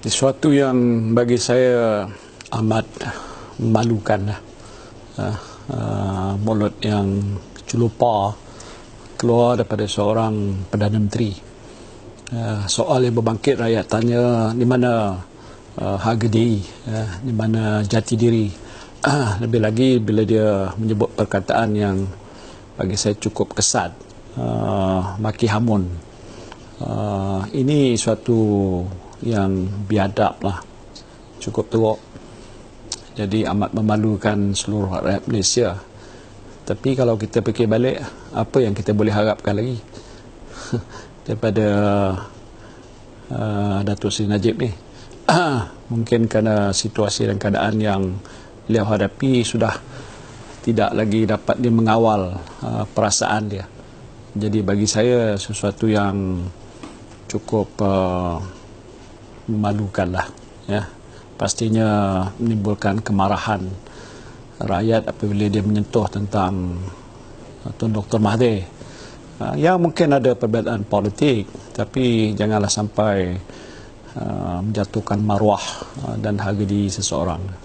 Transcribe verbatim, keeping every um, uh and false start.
Sesuatu yang bagi saya amat memalukan lah. Uh, uh, mulut yang celupa keluar daripada seorang Perdana Menteri. Uh, soal yang berbangkit, rakyat tanya di mana uh, harga diri, uh, di mana jati diri. Uh, lebih lagi bila dia menyebut perkataan yang bagi saya cukup kesat, uh, maki hamun. Uh, ini suatu yang biadab lah, cukup teruk. Jadi amat memalukan seluruh rakyat Malaysia. Tapi kalau kita fikir balik, apa yang kita boleh harapkan lagi daripada uh, Datuk Seri Najib ni? Mungkin kerana situasi dan keadaan yang beliau hadapi sudah tidak lagi dapat dia mengawal uh, perasaan dia. Jadi bagi saya sesuatu yang cukup uh, memalukan lah, ya. Pastinya menimbulkan kemarahan rakyat apabila dia menyentuh tentang Tun Doktor Mahathir. Uh, ya mungkin ada perbezaan politik, tapi janganlah sampai uh, menjatuhkan maruah uh, dan harga diri seseorang.